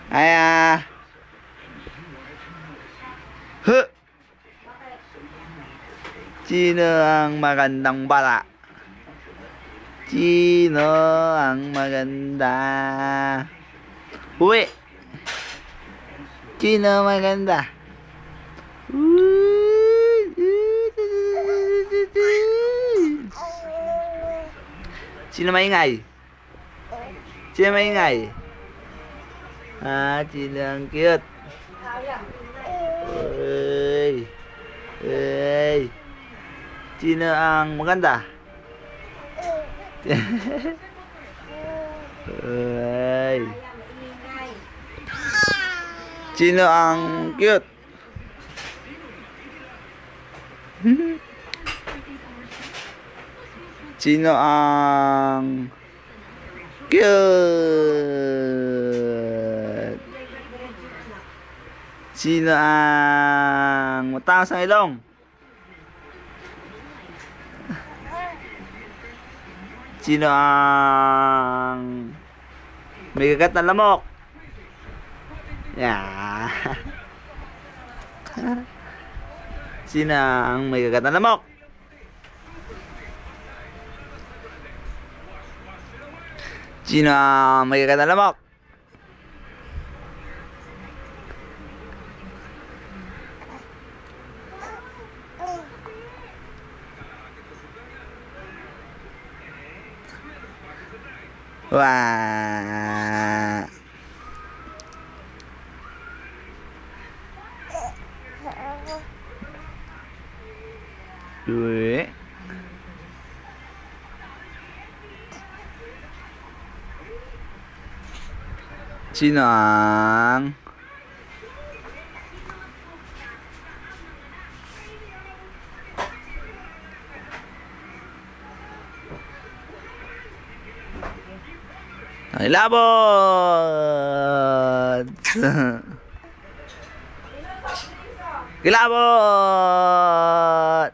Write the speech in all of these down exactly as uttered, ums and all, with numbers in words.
Ay, ah. Huh. Sino ang magandang bata? Sino ang maganda? Uwi. Sino maganda? Sino maingay? Sino maingay? Ah, sino ang cute? Uy. Uy. Sino ang maganda? Uy. Sino ang cute? Sino ang cute? Sino ang mataas ang ilong? Sino ang may kagat na lamok? Yeah. Sino ang may kagat na lamok? Sino ang may kagat na lamok? Wah. Dua. Sinang. Kilabot. Kilabot.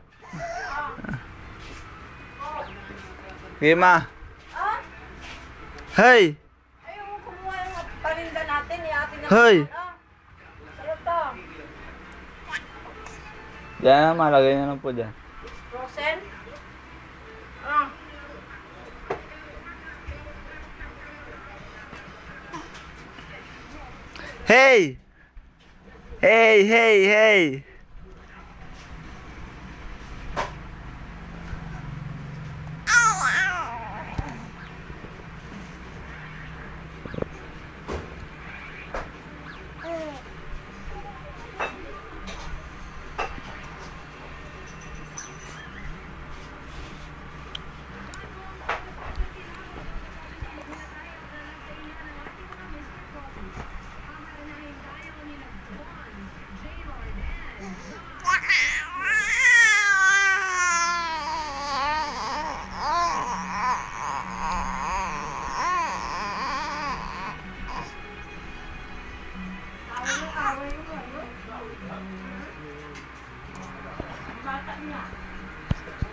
Gima. Hey. Ayaw mo kumuha yung paninda natin. Iatin na Hey. Sa'yo to. Diyan, malagay na lang po dyan. Frozen? Ah. Hey! Hey, hey, hey!